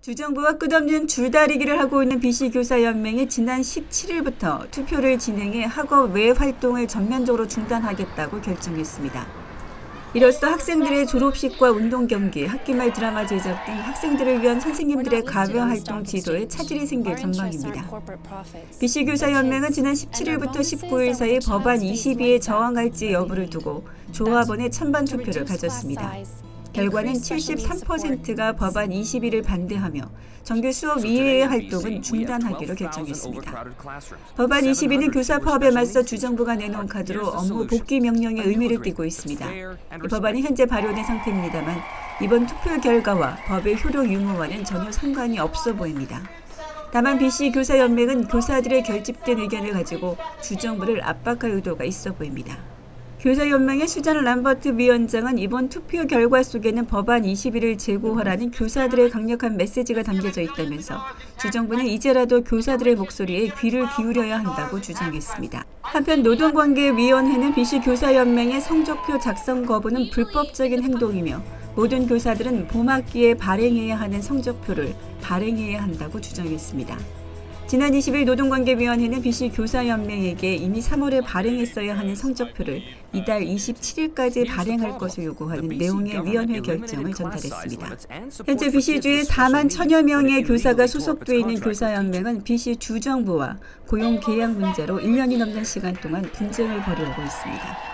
주정부와 끝없는 줄다리기를 하고 있는 BC교사연맹이 지난 17일부터 투표를 진행해 학업 외 활동을 전면적으로 중단하겠다고 결정했습니다. 이로써 학생들의 졸업식과 운동 경기, 학기말 드라마 제작 등 학생들을 위한 선생님들의 가외 활동 지도에 차질이 생길 전망입니다. BC교사연맹은 지난 17일부터 19일 사이 법안 22에 저항할지 여부를 두고 조합원의 찬반 투표를 가졌습니다. 결과는 73%가 법안 22를 반대하며 정규 수업 이외의 활동은 중단하기로 결정했습니다. 법안 22는 교사 파업에 맞서 주정부가 내놓은 카드로 업무 복귀 명령의 의미를 띠고 있습니다. 이 법안이 현재 발효된 상태입니다만 이번 투표 결과와 법의 효력 유무와는 전혀 상관이 없어 보입니다. 다만 BC교사연맹은 교사들의 결집된 의견을 가지고 주정부를 압박할 의도가 있어 보입니다. 교사연맹의 수잔 람버트 위원장은 이번 투표 결과 속에는 법안 21을 재고하라는 교사들의 강력한 메시지가 담겨져 있다면서 주정부는 이제라도 교사들의 목소리에 귀를 기울여야 한다고 주장했습니다. 한편 노동관계위원회는 BC교사연맹의 성적표 작성 거부는 불법적인 행동이며 모든 교사들은 봄학기에 발행해야 하는 성적표를 발행해야 한다고 주장했습니다. 지난 20일 노동관계위원회는 BC교사연맹에게 이미 3월에 발행했어야 하는 성적표를 이달 27일까지 발행할 것을 요구하는 내용의 위원회 결정을 전달했습니다. 현재 BC주에 4만 1,000여 명의 교사가 소속돼 있는 교사연맹은 BC 주정부와 고용계약 문제로 1년이 넘는 시간 동안 분쟁을 벌여오고 있습니다.